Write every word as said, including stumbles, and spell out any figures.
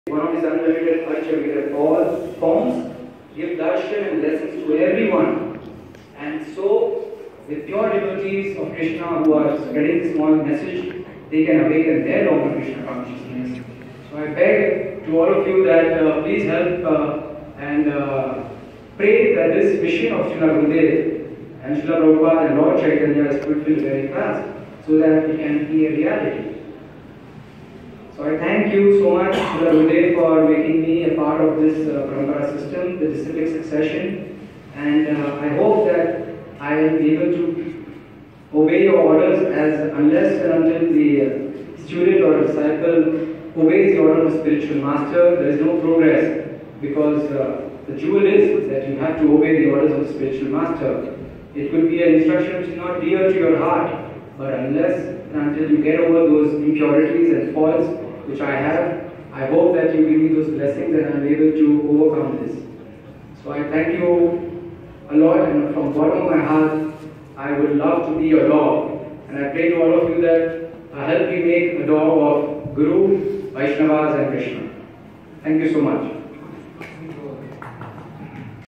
One of his unlimited culture, we have all forms, give darshan and lessons to everyone. And so, with pure devotees of Krishna who are spreading this small message, they can awaken their Lord Krishna consciousness. So I beg to all of you that uh, please help uh, and uh, pray that this mission of Srila Gurudeva and Srila Prabhupada and Lord Chaitanya is fulfilled very fast, so that it can be a reality. So I thank you so much, Srila Gurudeva, for making me a part of this uh, Parampara system, the disciplic succession, and uh, I hope that I will be able to obey your orders, as unless and until the uh, student or disciple obeys the order of the spiritual master, there is no progress, because uh, the jewel is that you have to obey the orders of the spiritual master. It could be an instruction which is not dear to your heart, but unless and until you get over those impurities and faults which I have, I hope that you give me those blessings and I am able to overcome this. So I thank you a lot, and from the bottom of my heart, I would love to be your dog. And I pray to all of you that uh, help me make a dog of Guru, Vaishnavas and Krishna. Thank you so much.